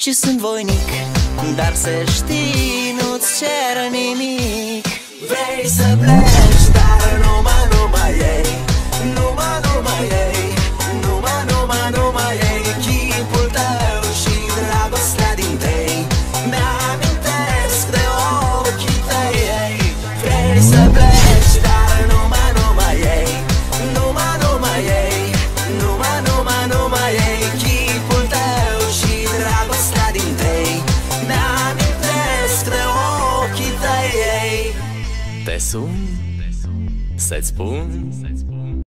și sunt voinic, dar să știi, nu-ți cer nimic. Vrei să pleci, dar numai ei, numai ei, numai ei chipul tău și dragostea din tei. Mi-amintesc de ochii tăi. Vrei să pleci, dar numai ei, numai ei, numai ei chipul tău și dragostea din tei. Mi-amintesc de ochii tăi. Te sun să-ți spun